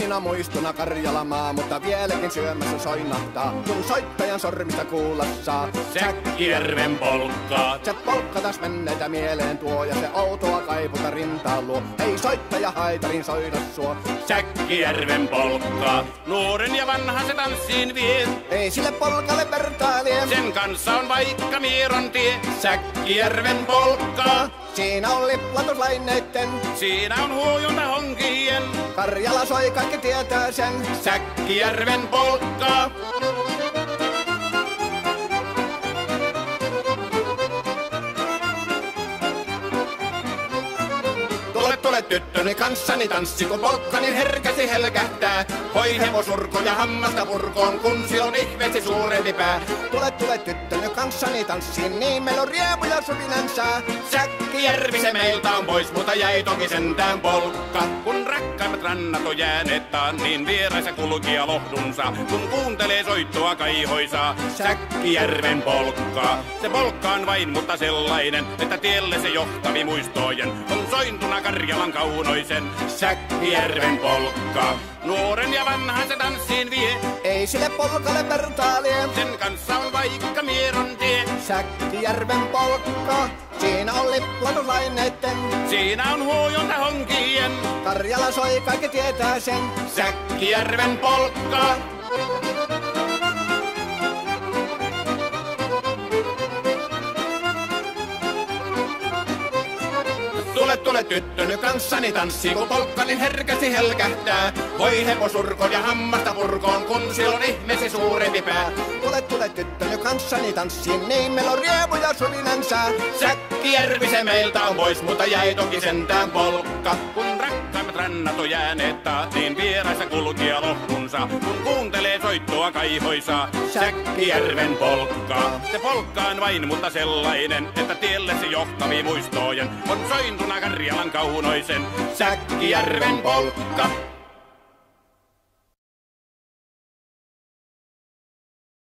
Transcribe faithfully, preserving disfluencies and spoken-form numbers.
kauniina muistona Karjalamaa, mutta vieläkin syömässä soinahtaa, kun soittajan sormista kuulla saa. Säkkijärven polkkaa. Se polkka taas menneitä mieleen tuo, ja se outoa kaiputa rintaan luo. Ei soittaja haitarin soida suo. Säkkijärven polkkaa. Nuoren ja vanhan se tanssiin vie. Ei sille polkalle vertailee. Sen kanssa on vaikka Mieron tie. Säkkijärven polkkaa. Siinä on liplatuslaineitten. Siinä on huojunta honkien. Karjala soi, kaikki tietää sen. Säkkijärven polkkaa. Tule, tule tyttöni kanssani tanssi, kun polkkani herkäsi helkähtää. Hoi hevosurko ja hammasta purkoon, kun silloin ihmeesi suurempi pää. Tule, tule tyttöni kanssani tanssiin, niin meillä on riemu ja suvinansa. Säkkijärvi se meiltä on pois, mutta jäi toki sentään polkka. Kun rakkaimmat rannat on jääneet taan, niin vieraisa kulkija lohdunsa. Kun kuuntelee soittoa kaihoisaa, Säkkijärven polkkaa. Se polkka on vain, mutta sellainen, että tielle se johtavi muistojen on sointuna Karjalan kaunoisen. Säkkijärven polkkaa. Nuoren ja vanhan se tanssiin vie. Ei sille polkalle vertailee. Sen kanssa on vaikka Mieron tie. Säkkijärven polkka. Siinä on liplatuslaineitten. Siinä on huojunta honkien. Karjala soi, kaikki tietää sen. Säkkijärven polkkaa. Tule, tule tyttöny kanssani tanssi, kun polkkani herkästi helkähtää. Voi hevosurko ja hammasta purkoon, kun silloin ihmeesi suurempi pää. Tule, tule tyttöny kanssani tanssiin, niin meillä on riemu ja suvinansa. Säkkijärvi se meiltä on pois, mutta jäi toki sentään polkka. Kun rakkaimmat rannat on jääneet taas, niin vieraissa kulkija lohdunsa. Kun kuuntelee soittoa kaihoisaa, Säkkijärven polkkaa. Se polkka on vain, mutta sellainen, että tielle se johtavi muistojen on sointuna Karjalan kaunoisen. Säkkijärven polkka.